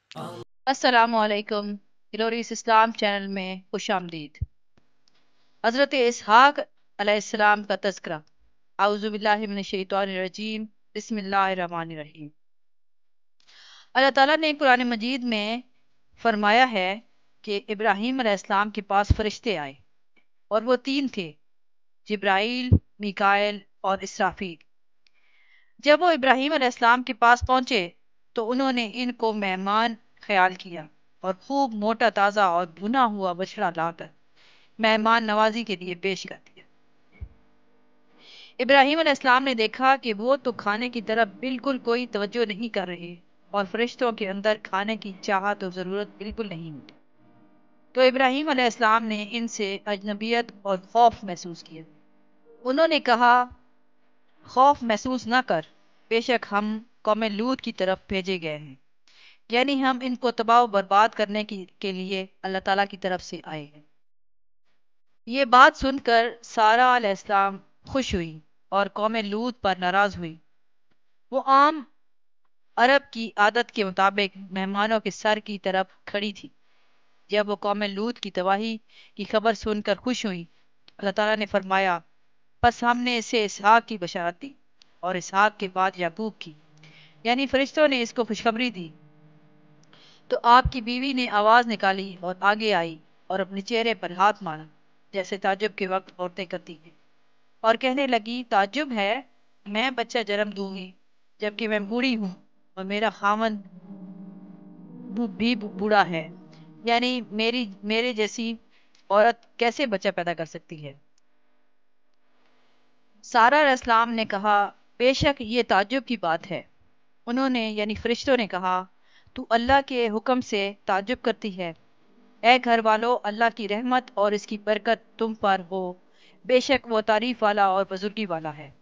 السلام علیکم، گلوریس اسلام چینل میں خوش آمدید۔ حضرت اسحاق علیہ السلام کا تذکرہ۔ اعوذ باللہ من الشیطان الرجیم، بسم اللہ الرحمن الرحیم۔ اللہ تعالیٰ نے قرآن مجید میں فرمایا ہے کہ ابراہیم علیہ السلام کے پاس فرشتے آئے اور وہ تین تھے، جبرائیل، میکائیل اور اسرافیل۔ جب وہ ابراہیم علیہ السلام کے پاس پہنچے تو انہوں نے ان کو مہمان خیال کیا اور خوب موٹا تازہ اور بھنا ہوا بچڑا لا کر مہمان نوازی کے لیے پیش کر دیا۔ ابراہیم علیہ السلام نے دیکھا کہ وہ تو کھانے کی طرف بالکل کوئی توجہ نہیں کر رہے اور فرشتوں کے اندر کھانے کی چاہت و ضرورت بالکل نہیں ہوتی۔ تو ابراہیم علیہ السلام نے ان سے اجنبیت اور خوف محسوس کیا۔ انہوں نے کہا، خوف محسوس نہ کر، بے شک ہم قوم لوط کی طرف بھیجے گئے ہیں، یعنی ہم ان کو تباہ و برباد کرنے کے لیے اللہ تعالیٰ کی طرف سے آئے ہیں۔ یہ بات سن کر سارہ علیہ السلام خوش ہوئی اور قوم لوط پر ناراض ہوئی۔ وہ عام عرب کی عادت کے مطابق مہمانوں کے سر کی طرف کھڑی تھی۔ جب وہ قوم لوط کی تباہی کی خبر سن کر خوش ہوئی، اللہ تعالیٰ نے فرمایا، پس ہم نے اسے اسحاق کی بشارت دی اور اسحاق کے بعد یعقوب کی، یعنی فرشتوں نے اس کو خوشخبری دی۔ تو آپ کی بیوی نے آواز نکالی اور آگے آئی اور اپنے چہرے پر ہاتھ مارا، جیسے تعجب کے وقت عورتیں کرتی ہیں، اور کہنے لگی، تعجب ہے، میں بچہ جنم دوں گی جبکہ میں بوڑھی ہوں اور میرا خاوند بھی بوڑھا ہے، یعنی میرے جیسی عورت کیسے بچہ پیدا کر سکتی ہے؟ سارہ علیہ السلام نے کہا، بے شک یہ تعجب کی بات ہے۔ انہوں نے یعنی فرشتوں نے کہا، تو اللہ کے حکم سے تعجب کرتی ہے؟ اے گھر والو، اللہ کی رحمت اور اس کی برکت تم پر ہو، بے شک وہ تعریف والا اور بزرگی والا ہے۔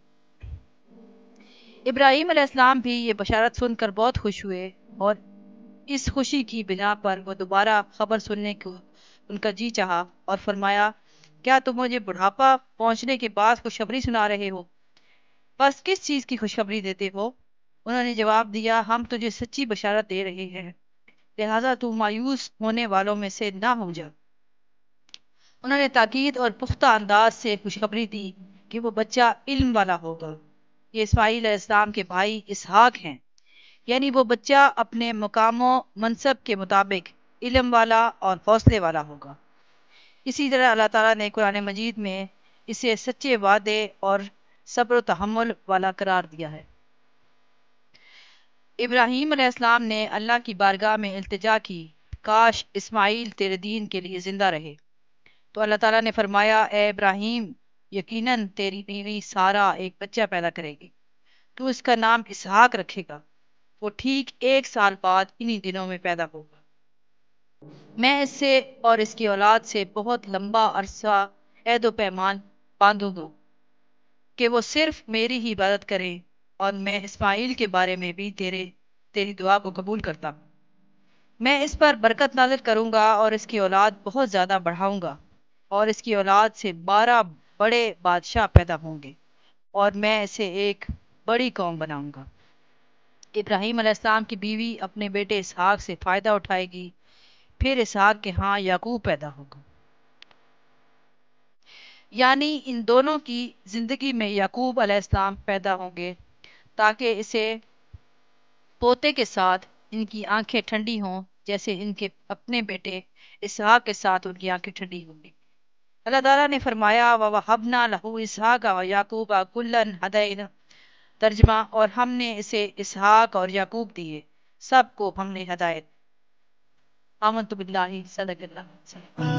ابراہیم علیہ السلام بھی یہ بشارت سن کر بہت خوش ہوئے اور اس خوشی کی بنا پر وہ دوبارہ خبر سننے کو ان کا جی چاہا اور فرمایا، کیا تم مجھے بڑھاپا پہنچنے کے بعد خوشخبری سنا رہے ہو؟ بس کس چیز کی خوشخبری دیتے ہو؟ انہوں نے جواب دیا، ہم تجھے سچی بشارت دے رہے ہیں، لہذا تو مایوس ہونے والوں میں سے نہ ہو جا۔ انہوں نے تاکید اور پختہ انداز سے خوشخبری دی کہ وہ بچہ علم والا ہوگا۔ یہ اسماعیل علیہ السلام کے بھائی اسحاق ہیں، یعنی وہ بچہ اپنے مقام و منصب کے مطابق علم والا اور حوصلے والا ہوگا۔ اسی طرح اللہ تعالیٰ نے قرآن مجید میں اسے سچے وعدے اور صبر و تحمل والا قرار دیا ہے۔ ابراہیم علیہ السلام نے اللہ کی بارگاہ میں التجا کی، کاش اسماعیل تیرے دین کے لیے زندہ رہے۔ تو اللہ تعالیٰ نے فرمایا، اے ابراہیم، یقیناً تیری بیوی سارہ ایک بچہ پیدا کرے گی، تو اس کا نام اسحاق رکھے گا، وہ ٹھیک 1 سال بعد انہی دنوں میں پیدا ہوگا۔ میں اس سے اور اس کی اولاد سے بہت لمبا عرصہ عہد و پیمان باندھوں گا کہ وہ صرف میری ہی عبادت کریں، اور میں اسماعیل کے بارے میں بھی تیری دعا کو قبول کرتا ہوں۔ میں اس پر برکت نازل کروں گا اور اس کی اولاد بہت زیادہ بڑھاؤں گا، اور اس کی اولاد سے 12 بڑے بادشاہ پیدا ہوں گے، اور میں اسے ایک بڑی قوم بناؤں گا۔ ابراہیم علیہ السلام کی بیوی اپنے بیٹے اسحاق سے فائدہ اٹھائے گی، پھر اسحاق کے ہاں یعقوب پیدا ہوگا، یعنی ان دونوں کی زندگی میں یعقوب علیہ السلام پیدا ہوں گے تاکہ اسے پوتے کے ساتھ ان کی آنکھیں ٹھنڈی ہوں، جیسے ان کے اپنے بیٹے اسحاق کے ساتھ ان کی آنکھیں ٹھنڈی ہوں گی۔ اللہ تعالیٰ نے فرمایا، وَوَهَبْنَا لَهُ إِسْحَاقَ وَيَعْقُوبَ كُلًّا هَدَيْنَا، ترجمہ، اور ہم نے اسے اسحاق اور یعقوب دیے، سب کو ہم نے ہدایت۔ آمنت باللہ، صدق اللہ۔